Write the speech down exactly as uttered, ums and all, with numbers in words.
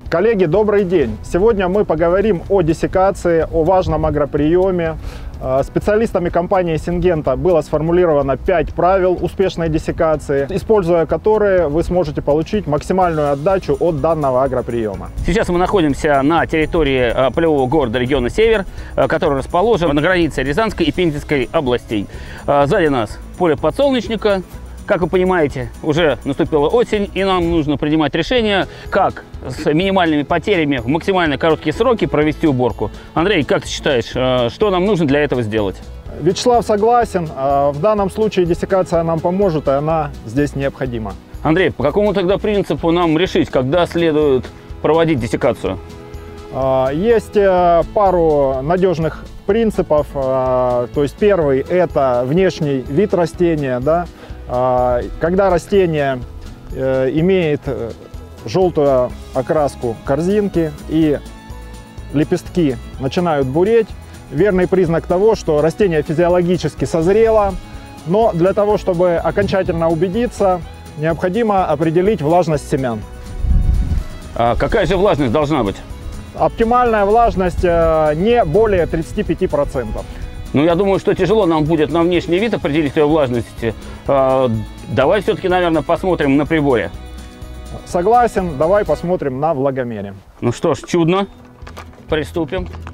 Коллеги, добрый день! Сегодня мы поговорим о диссекации, о важном агроприеме. Специалистами компании Syngenta было сформулировано пять правил успешной диссекации, используя которые вы сможете получить максимальную отдачу от данного агроприема. Сейчас мы находимся на территории полевого города региона Север, который расположен на границе Рязанской и Пензенской областей. Сзади нас поле подсолнечника. Как вы понимаете, уже наступила осень, и нам нужно принимать решение, как с минимальными потерями в максимально короткие сроки провести уборку. Андрей, как ты считаешь, что нам нужно для этого сделать? Вячеслав согласен. В данном случае диссекация нам поможет, и она здесь необходима. Андрей, по какому тогда принципу нам решить, когда следует проводить диссекацию? Есть пару надежных принципов. То есть первый – это внешний вид растения, да? Когда растение имеет желтую окраску корзинки и лепестки начинают буреть, верный признак того, что растение физиологически созрело. Но для того, чтобы окончательно убедиться, необходимо определить влажность семян. А какая же влажность должна быть? Оптимальная влажность не более тридцати пяти процентов. Ну, я думаю, что тяжело нам будет на внешний вид определить ее влажность. Давай все-таки, наверное, посмотрим на приборе. Согласен, давай посмотрим на влагомере. Ну что ж, чудно. Приступим.